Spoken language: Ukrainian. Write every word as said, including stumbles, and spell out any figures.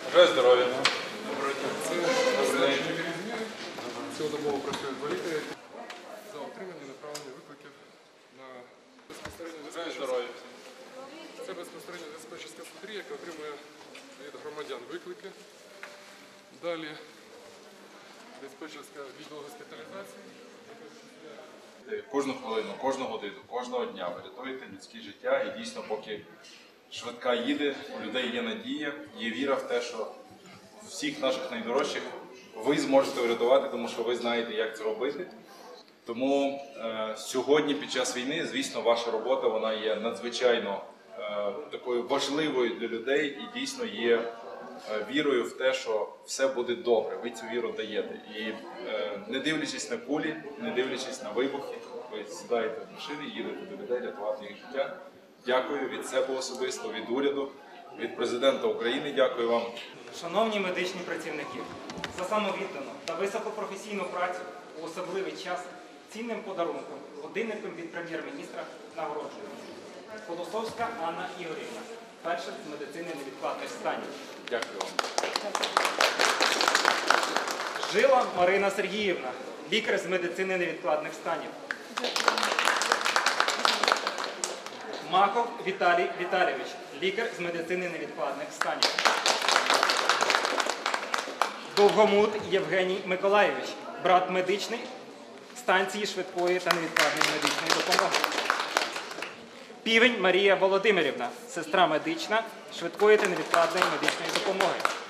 Бажаю здоров'я. Доброго дня. Це цілодобово працюють інваліди за отримання направлення викликів на безпосередньо диспетчерську. Це безпосередньо диспетчерська складрія, яка отримує від громадян виклики. Далі диспетчерська відділ госпіталізації. Кожну хвилину, кожну годину, кожного дня ви рятуєте людське життя, і дійсно, поки швидка їде, у людей є надія, є віра в те, що всіх наших найдорожчих ви зможете врятувати, тому що ви знаєте, як це робити. Тому е, сьогодні, під час війни, звісно, ваша робота вона є надзвичайно е, такою важливою для людей і дійсно є е, вірою в те, що все буде добре. Ви цю віру даєте. І е, не дивлячись на кулі, не дивлячись на вибухи, ви сідаєте в машини, їдете до людей, рятувати їх життя. Дякую від себе особисто, від уряду, від президента України. Дякую вам. Шановні медичні працівники, за самовіддану та високопрофесійну працю у особливий час цінним подарунком, годинником від прем'єр-міністра нагороджуємо. Колосовська Анна Ігорівна, перша з медицини невідкладних станів. Дякую вам. Жила Марина Сергіївна, лікар з медицини невідкладних станів. Махов Віталій Віталійович, лікар з медицини невідкладних станів. Довгомут Євгеній Миколайович, брат медичний станції швидкої та невідкладної медичної допомоги. Півень Марія Володимирівна, сестра медична швидкої та невідкладної медичної допомоги.